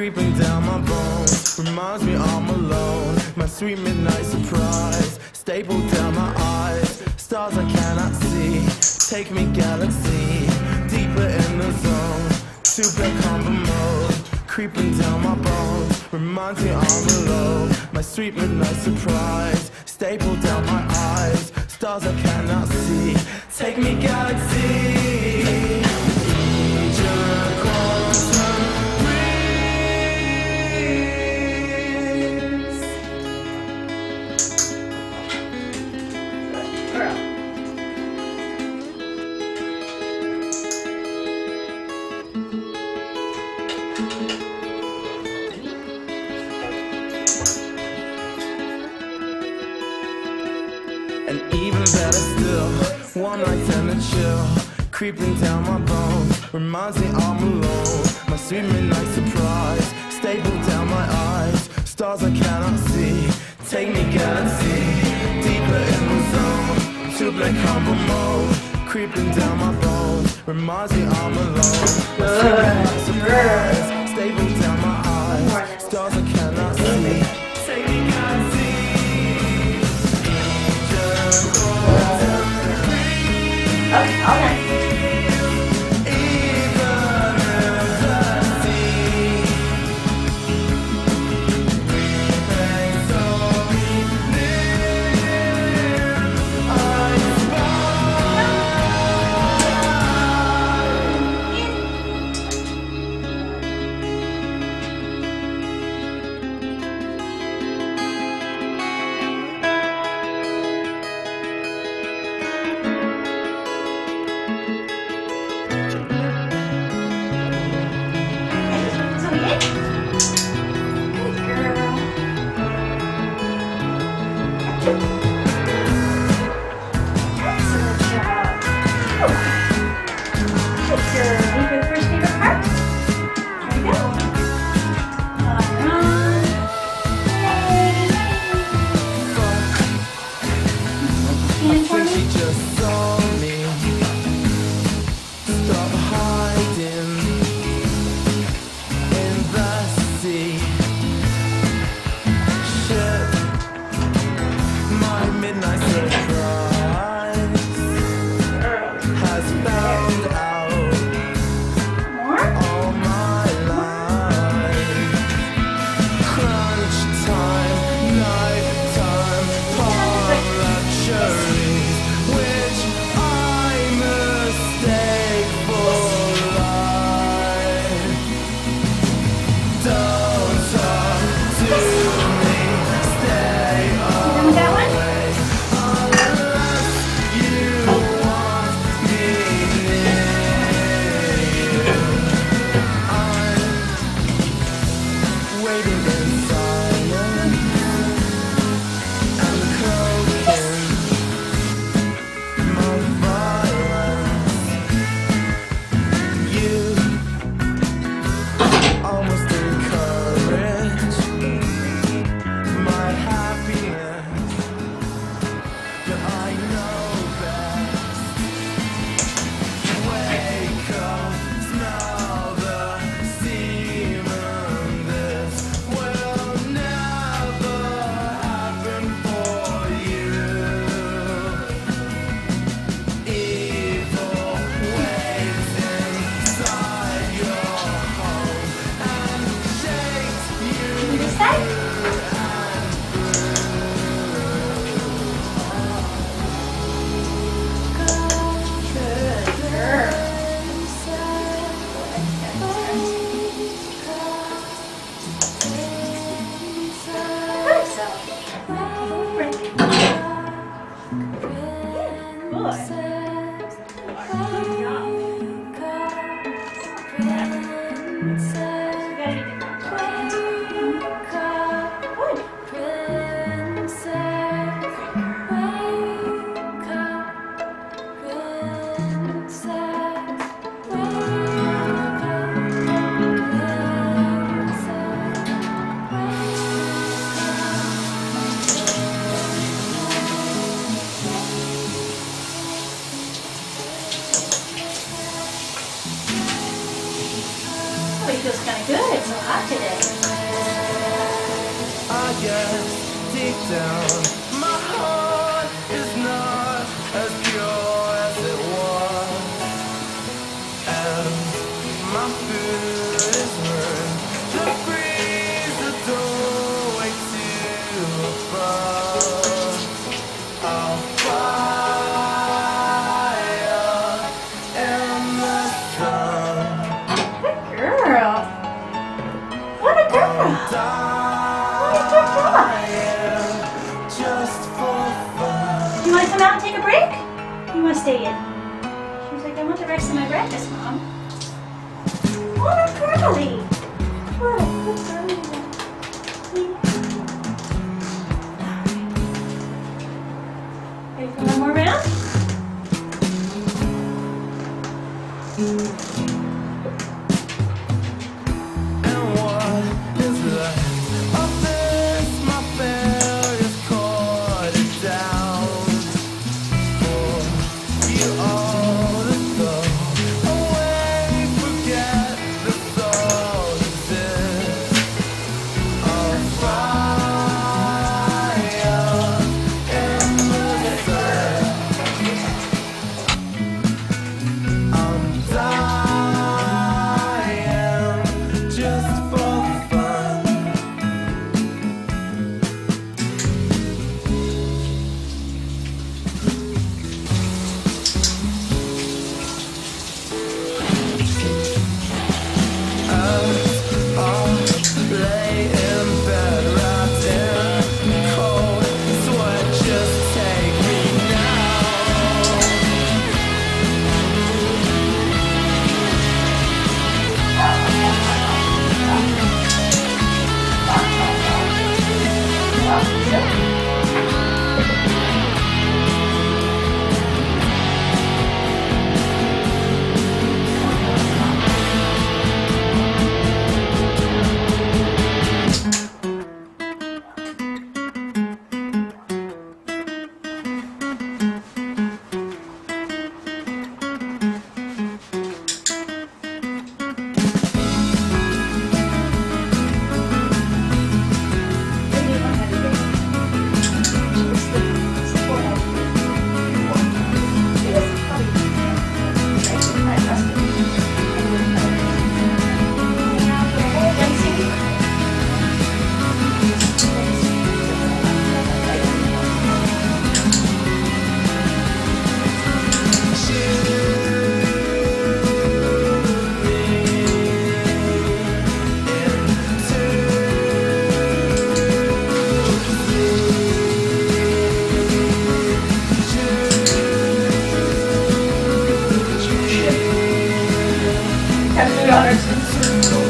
creeping down my bones. Reminds me I'm alone. My sweet midnight surprise, stapled down my eyes. Stars I cannot see, take me galaxy, deeper in the zone. Super combo mode, creeping down my bones. Reminds me I'm alone. My sweet midnight surprise, stapled down my eyes. Stars I cannot see, take me galaxy. And even better still, one night and a chill, creeping down my bones. Reminds me I'm alone. My sweet midnight surprise, stapled down my eyes. Stars I cannot see, take me galaxy, deeper in the zone. Two black combo mode, creeping down my bones. Reminds me I'm alone. My sweet midnight surprise, stapled down my eyes. Stars I cannot see, take me galaxy. Okay, all night. feels kind of good. It's so hot today. I guess deep down, my heart is not as pure as it was, and my food is ruined. The breeze is way too above. I'll fire in the sun. Good girl. What a girl. Just for fun. You want to come out and take a break? You want to stay in? She's like, I want the rest of my breakfast, Mom. What a girlie. What a good girlie. Ready for one more round? And what is left of this? My failures caught it down. For you all to go away, forget the thought exists. I'll fire in the sun. I'm dying just for fun. I'll lay in bed wrapped in cold sweat. Just take me now. Have 3 hours.